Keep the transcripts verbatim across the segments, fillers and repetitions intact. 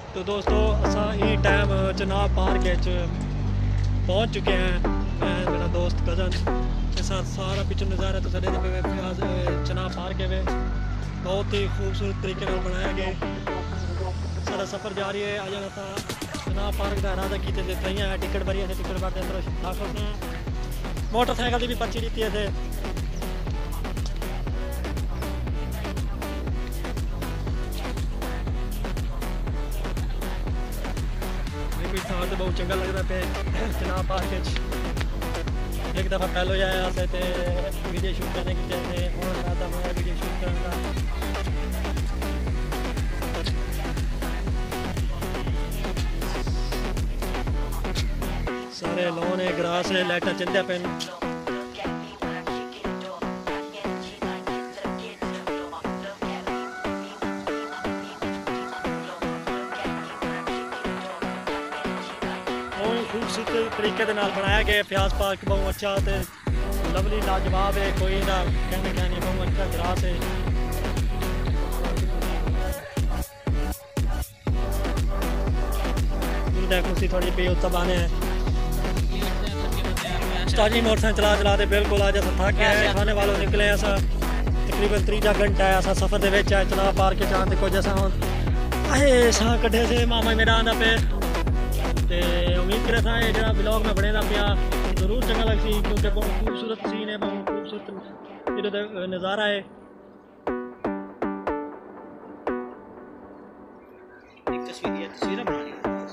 तो दोस्तों असा ही टाइम चनाब पार्क पहुँच चुके हैं। मैं मेरा दोस्त कज़न के साथ सारा पिछले नज़ारा तो सड़े चनाब पार्क है बहुत ही खूबसूरत तरीके से बनाया गया। सारा सफ़र जारी है। आ जाना था चनाब पार्क का इरादा किए थे कई है टिकट भरी है टिकट भरते अंदर दाखिल थे। मोटरसाइकिल की भी पर्ची दी थे। तो बहुत चंगा लगता पे चनाब पार्क एक दफ़ा पहले आया थे वीडियो शूट करने की जैसे वीडियो शूट करने का सारे लॉन है ग्रास है लाइटा चलते पे खूबसूरत तरीके के नाल बनाया गया। फ्याज पार्क बहुत अच्छा तो लवली लाजवाब है कोई ना कहने कहने बहुत अच्छा ग्रास है। कुर्सी थोड़ी पे उत्तर बने हैं स्टार्टिंग मोटरसाइकिल चला चलाते बिल्कुल आज अस थक गए खाने वालों निकले ऐसा तकरीबन त्रीजा घंटा है असा सफ़र के चनाब पार्क चाहते कुछ असा हम आए साह कढ़े से मामा मेरा आंदा पे ते उम्मीद करे था ये जो ब्लॉग में बने पिया जरूर चंगा लगसी क्योंकि बहुत खूबसूरत सीन है बहुत खूबसूरत नज़ारा है। एक तस्वीर है तस्वीर बनानी है।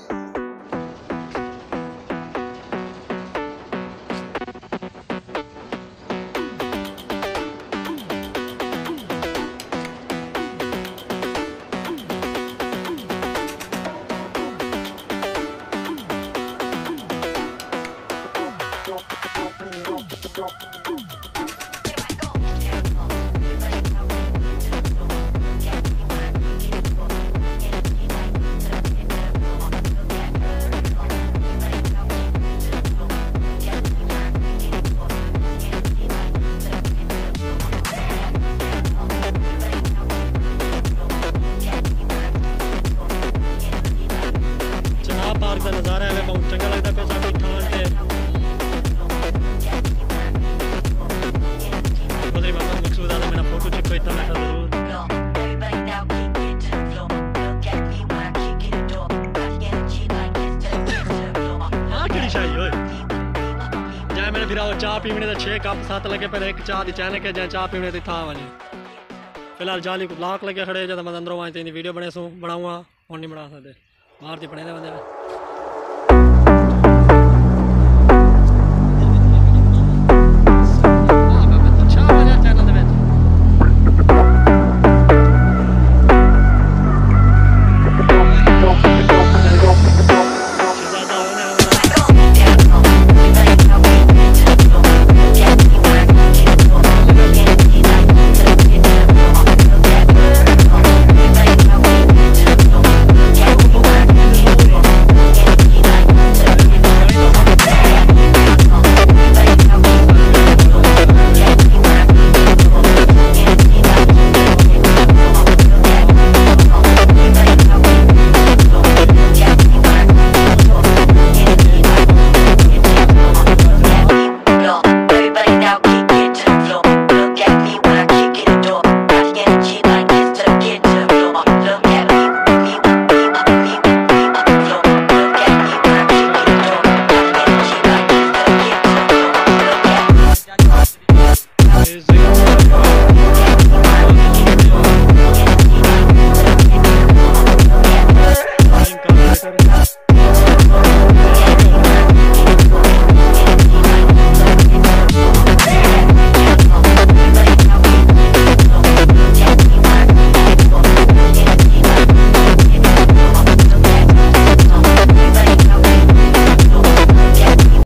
नज़ारा है बहुत चंगा लगता है साड़ी ठान के बदरी बाबा मकसूद आता मेरा फोटो चिपको इतना मैं जरूर हाँ किड़ी शाही हो जाए मैंने फिर चाह पीने तो छः कप सात लगे पहले एक चाह दी चाहने के जाए चाह पीने था वनी फिलहाल जाली को ब्लॉक लगे खड़े जब मैं अंदरों आए वीडियो बने सू बनाऊँगा और नहीं बना सकते बाहर से बने बंदे Thank you.